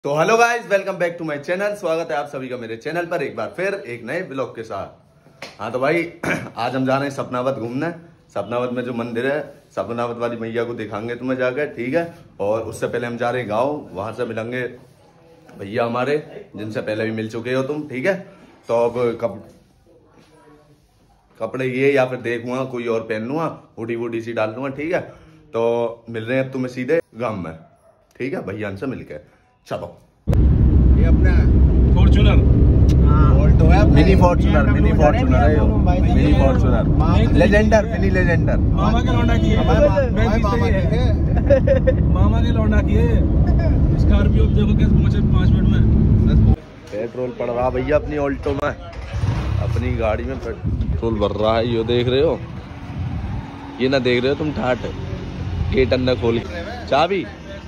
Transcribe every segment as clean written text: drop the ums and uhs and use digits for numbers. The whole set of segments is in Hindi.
तो hello guys, welcome back to my channel. स्वागत है आप सभी का मेरे चैनल पर एक बार फिर एक नए ब्लॉग के साथ। हाँ तो भाई आज हम जा रहे हैं सपनावत घूमने। सपनावत में जो मंदिर है, सपनावत वाली मैया को दिखाएंगे तुम्हें जाकर, ठीक है। और उससे पहले हम जा रहे हैं गाँव, वहां से मिलेंगे भैया हमारे जिनसे पहले भी मिल चुके हो तुम, ठीक है। तो अब कपड़े ये या फिर देखूंगा कोई और पहन लूंगा, हुडी वुडी सी डाल लूंगा, ठीक है। तो मिल रहे हैं अब तुम्हें सीधे गाँव में, ठीक है, भैया से मिलके। चलो ये अपना फॉर्च्यूनर ऑल्टो है, मिनी फॉर्च्यूनर है, mini Fortuner legender, mini legender. मामा के लौंडा की है, मामा के लौंडा की है। स्कॉर्पियो देखो कैसे पहुंचे 5 मिनट में। पेट्रोल पड़ रहा भैया अपनी ऑल्टो में, अपनी गाड़ी में पेट्रोल भर रहा है। ये देख रहे हो, ये ना देख रहे हो तुम ठाट गेट अंदर खोल चाबी।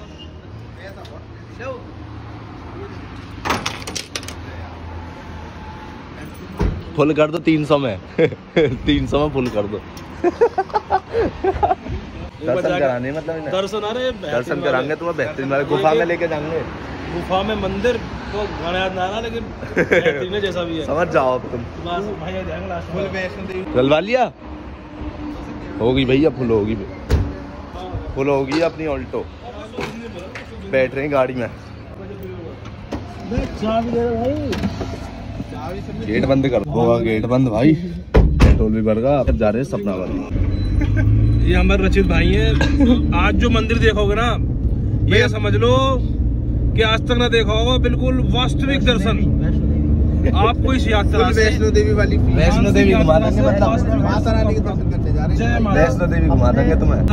फुल कर दो 300 में 300 में फुल कर दो। दर्शन कराने मतलब दर्शन कराएंगे तुम्हें बेहतरीन वाले गुफा में लेके जाएंगे। गुफा में मंदिर तो गाना याद ना आ रहा, लेकिन बेहतरीन जैसा भी है। समझ जाओ अब तुम। बस भाई जाएंगे लास्ट फुल वैष्णो देवी जलवा लिया होगी भैया, फुल होगी, फुल होगी अपनी ऑल्टो। बैठ रहे हैं गाड़ी में। गेट बंद कर दो, गेट बंद भाई, पेट्रोल भी भर गया। अब जा रहे हैं सपनावत। ये हमारे रचित भाई हैं। आज जो मंदिर देखोगे ना, ये समझ लो कि आज तक ना देखा होगा, बिल्कुल वास्तविक दर्शन आपको इस यात्रा से वैष्णो देवी वाली वैष्णो देवी घुमा देंगे, मतलब माता रानी के दर्शन करने जा रहे हैं। वैष्णो देवी घुमा देंगे तुम्हें।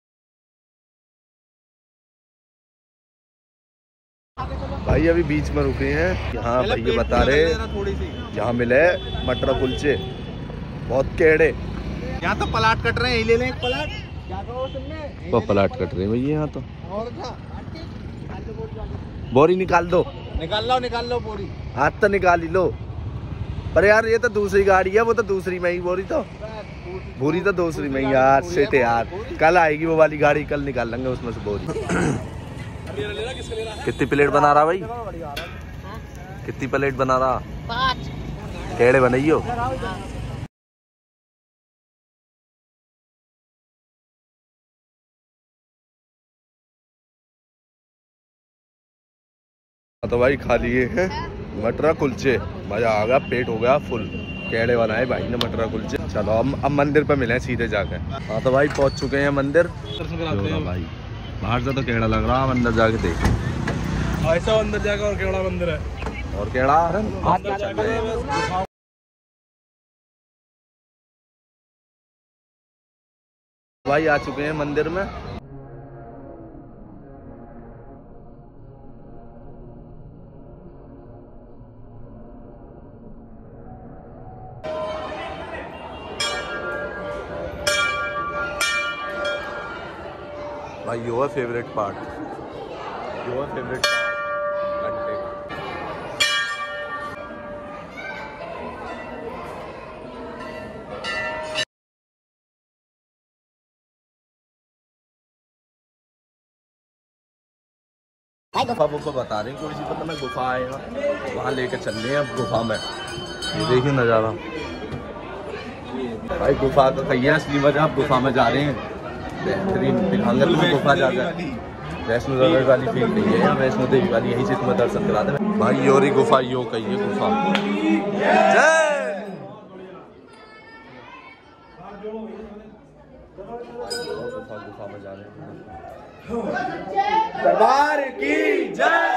भाई अभी बीच में रुके हैं, यहाँ भैया बता रहे यहाँ मिले मटर कुलचे बहुत केड़े। यहाँ तो पलाट कट रहे हैं, ले लें एक पलाट। क्या कहो तुमने? तो पलाट कट रहे हैं भैया यहाँ तो। और था बोरी निकाल दो, निकाल लो पूरी। हाथ तो निकाल ही लो। पर यार ये तो दूसरी गाड़ी है, वो तो दूसरी में ही बोरी तो बोरी तो दूसरी में ही यार। सेट यार, कल आएगी वो वाली गाड़ी, कल निकाल लेंगे उसमें से बोरी। कितनी प्लेट बना रहा भाई? कितनी प्लेट बना रहा? 5 केड़े बनाइयो? तो भाई खा लिए हैं मटरा कुलचे, मजा आ गया, पेट हो गया फुल। केड़े बनाए भाई ने मटरा कुलचे। चलो अब मंदिर पे मिले सीधे जाके। हाँ तो भाई पहुंच चुके हैं मंदिर। भाई बाहर से तो केड़ा लग रहा है, अंदर जाके देख। ऐसा अंदर जाकर और केड़ा मंदिर है, और केड़ा भाई आ चुके हैं मंदिर में। भाई यो है फेवरेट पार्ट, यो है फेवरेट घंटे का। गुफा बता रहे हैं, कोई सी पता मैं गुफा आएगा वहां लेकर चल रहे हैं अब गुफा में। ये देखिए नजारा भाई, गुफा का कहिए असली वजह, आप गुफा में जा रहे हैं, बेहतरीन दिखाएंगे तुम्हें गुफा जाकर। वैष्णो देवी वाली फील नहीं है, वैष्णो देवी वाली यही से तुम्हें दर्शन करा दे भाई। योरी गुफा यो कहिए गुफा। जय गुफा में जा रहे हैं। दरबार की जय।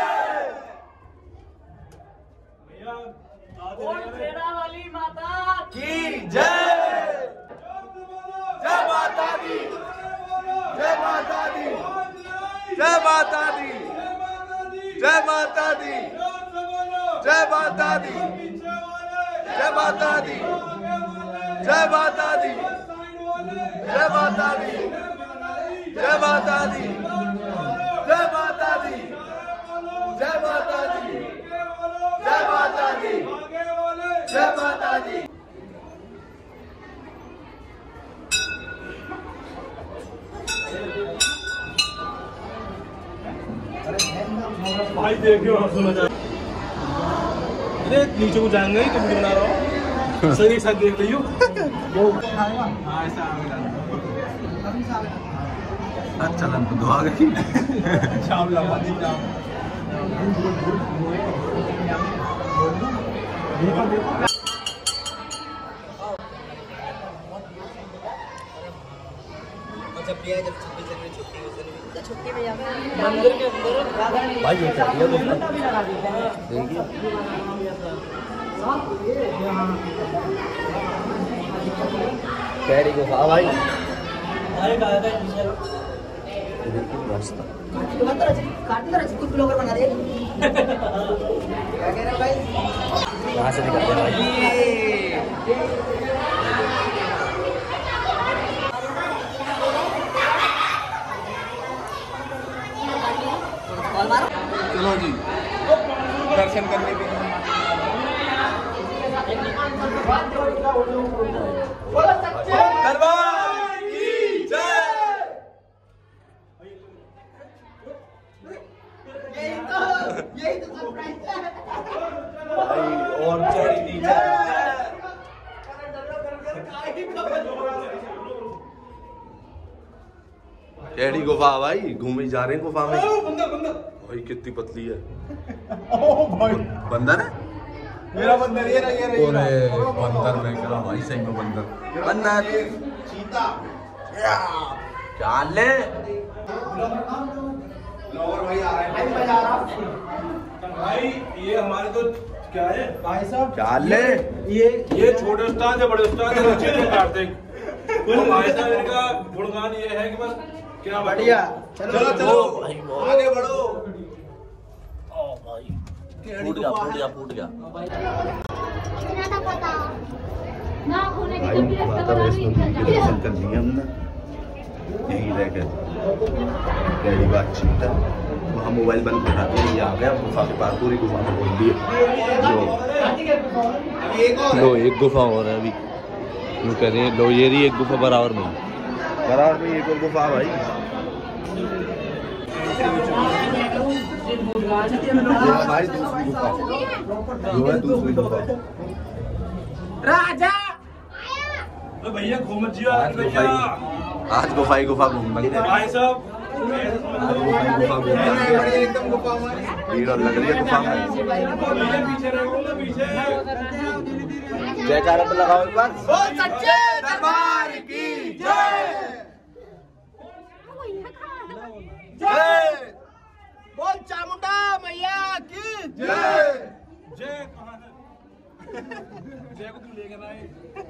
वाली माता की जय। जय माता दी, जय माता दी, जय माता दी, जय माता दी, जय माता दी, जय माता दी, जय माता दी, जय माता दी, जय माता दी, जय माता दी, जय माता दी, जय माता दी, जय माता दी। भाई देखियो सुना जा अरे नीचे को जाएंगे तुम भी बना रहा हो सही एक साथ देख लियो अच्छा लन तो दुआ गई शाम लगा दी छुट्टी में मंदिर के अंदर भाई ये क्या दिया देखिए कैडी को खा भाई रास्ता यहाँ से निकलते हैं भाई चलो जी दर्शन करने के दरबार की जय। यही तो सरप्राइज है भाई और चढ़ी नीचे कैडी गुफा भाई घूमे जा रहे हैं गुफा में भाई कितनी पतली है बंदर है मेरा बंदर ये रहा बंदर में क्या भाई सही में बंदर चीता क्या ले लोवर भाई आ रहे हैं भाई ये हमारे तो क्या है भाई साहब क्या ले ये छोटे उस्ताद है बड़े उस्ताद है बच्चे नहीं काटते तो भाई साहब इनका गुणगान ये है कि बस क्या बढ़िया चलो चलो आगे बढ़ो फूट गया इतना तो पता ना होने की भाई जब भी रास्ता माता बना वैष्णो देवी के दर्शन कर लिए हमने यहीं रह गए कैडी बातचीत है वहाँ मोबाइल बंद करा दिया ये आ गया गुफा के पास पूरी गुफा में बोल दिए लो एक गुफा और है अभी यूँ कह रहे हैं लो ये रही एक गुफा बराबर में करार में एक और गुफा भाई ये भाई दूसरी गुफा जो है दूसरी गुफा राजा भैया घूम जिया आज गुफाई गुफा घूम लगे भाई साहब आज गुफाई गुफा घूम लगे एकदम गुफा हमारी भीड़ और लग रही है गुफा में पीछे रहो ना पीछे जयकारा तो लगाओ एक बार बोल सच्चे दरबार की जय जय बोल चामुंडा मैया की जय जय कहाँ है जय को तू लेकर आए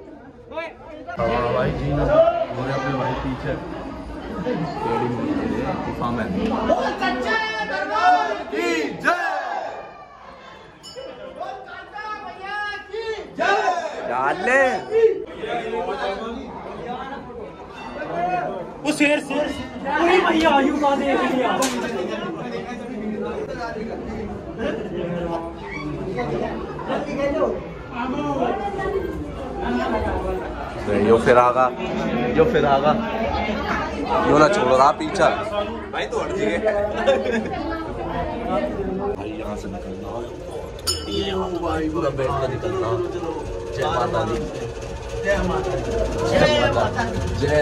भाई जी ना पूरे अपने भाई पीछे गुफा में बोल सच्चे दरबार की जय बोल कांता मैया की जय डाल ले वो शेर वही भैया आयु का देख लिया यो फिर आगा यो ना छोड़ो रहा पीछा भाई तो हट गए भाई यहाँ से निकलना भाई पूरा बैठ कर निकलना जय माता दी जय माता जय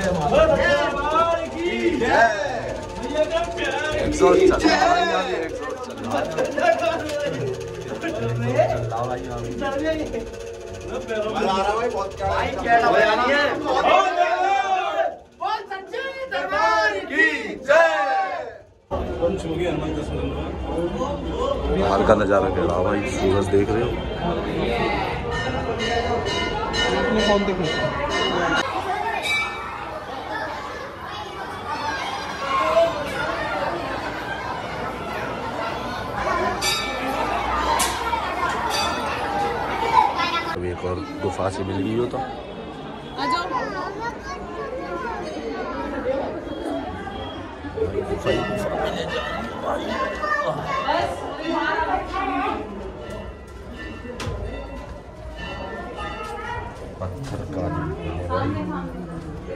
भाई बहुत बोल सच्चे दरबार की जय बाहर का नजारा कह रहा भाई सूरज देख रहे हो अभी एक और गुफा से मिल गई हो तो पत्थर का भाई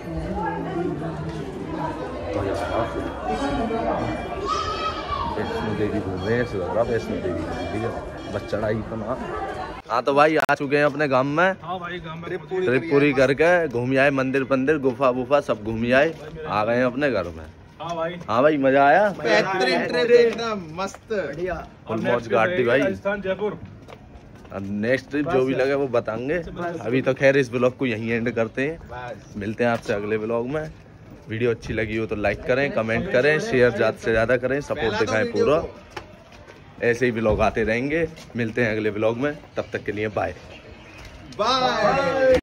तो देवी घूम रहे हैं, ऐसे लग रहा वैष्णो देवी, ठीक है, बस चढ़ाई तो ना। हाँ तो भाई आ चुके हैं अपने गांव में, हाँ भाई गांव में ट्रिप पूरी करके घूम आए, मंदिर पंदिर गुफा वुफा सब घूम आए, आ गए हैं अपने घर में। हाँ भाई, हाँ भाई मजा आया, बेहतरीन ट्रिप एकदम मस्त, बढ़िया। फुल मौज गाड़ी भाई। राजस्थान जयपुर। अब नेक्स्ट ट्रिप जो भी लगे वो बताएंगे। अभी तो खैर इस ब्लॉग को यहीं एंड करते हैं, मिलते हैं आपसे अगले ब्लॉग में। वीडियो अच्छी लगी हो तो लाइक करें, कमेंट करें, शेयर ज़्यादा से ज़्यादा करें, सपोर्ट दिखाएं पूरा। ऐसे ही ब्लॉग आते रहेंगे, मिलते हैं अगले ब्लॉग में, तब तक के लिए बाय बाय।